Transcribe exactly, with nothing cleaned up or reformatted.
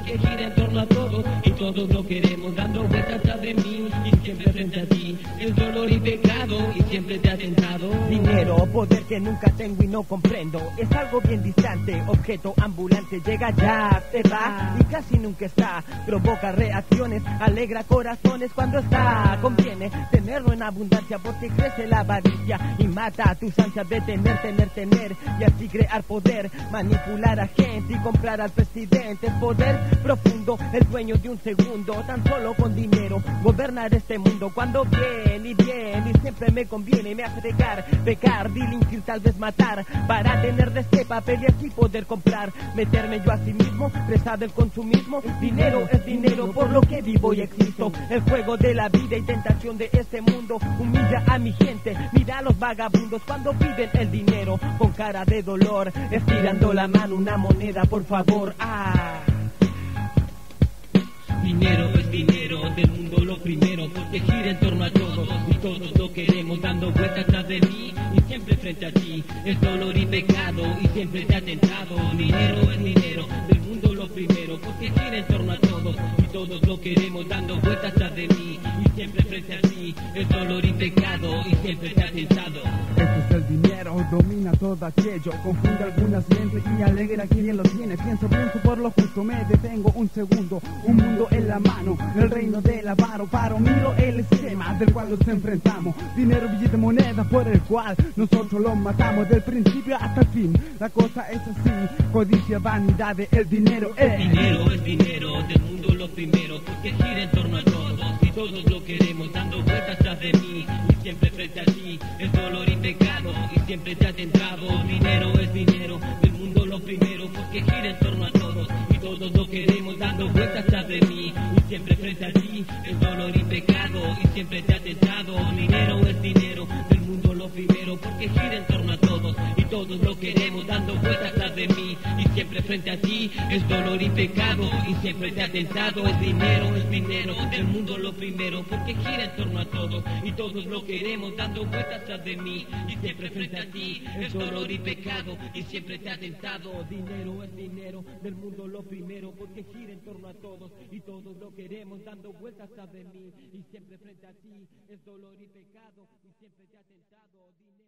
porque gira en torno a todos y todos lo queremos, dando vueltas atrás de mí y siempre frente a ti. El dolor y pecado y siempre te ha tentado. Dinero, poder que nunca tengo y no comprendo. Es algo bien distante, objeto ambulante. Llega ya, te va y casi nunca está. Provoca reacciones, alegra corazones cuando está. Conviene tenerlo en abundancia porque crece la avaricia y mata tus ansias de tener, tener, tener. Y así crear poder, manipular a gente y comprar al presidente. Es poder profundo, el dueño de un segundo. Tan solo con dinero, gobernar este mundo. Cuando bien y bien y siempre me conviene. Me hace pecar, pecar, delinquir, tal vez matar. Para tener de este papel y así poder comprar. Meterme yo a sí mismo, presa del consumismo. Dinero es dinero, por lo que vivo y existo. El juego de la vida y tentación de este mundo humilla a mi gente. Mira a los vagabundos cuando piden el dinero con cara de dolor, estirando la mano una moneda, por favor. Ah. Dinero es dinero, del mundo lo primero, porque gira en torno a todos y todos lo queremos, dando vueltas atrás de mí y siempre frente a ti. Es dolor y pecado y siempre te ha tentado. Dinero es dinero, del mundo lo primero, porque gira en torno a todos y todos lo queremos, dando vueltas atrás de mí y siempre frente a ti. Es dolor y pecado y siempre te ha tentado. Este es el dinero, domina todo aquello, confunde algunas mentes y alegra a quien lo tiene. Pienso, pienso por lo justo, me detengo un segundo, un mundo en la mano, el reino del avaro, paro, miro el esquema del cual nos enfrentamos. Dinero, billete, moneda por el cual nosotros los matamos del principio hasta el fin. La cosa es así, codicia, vanidad, el dinero es dinero, es dinero, del mundo lo primero, porque gira en torno a todos y todos lo queremos, dando vueltas tras de mí y siempre frente a ti. Es dolor y pecado y siempre te ha tentado. Dinero es dinero, del mundo lo primero, porque gira en torno a todos y todos lo queremos, dando vueltas tras de mí y siempre frente a ti. Es dolor y pecado y siempre te ha tentado. Dinero es dinero, del mundo lo primero, porque gira en torno a todos y todos lo queremos, dando vueltas tras de mí y siempre frente a ti. Es dolor y pecado y siempre te ha tentado. Es dinero, es dinero, del mundo lo primero, porque gira en torno a todos y todos lo queremos, dando vueltas tras de mí y siempre frente a ti. Es dolor y pecado y siempre te ha tentado. Dinero es dinero, del mundo lo primero, porque gira en torno a todos y todos lo queremos, dando vueltas tras de mí y siempre frente a ti. Es dolor y pecado y siempre te ha tentado. Dinero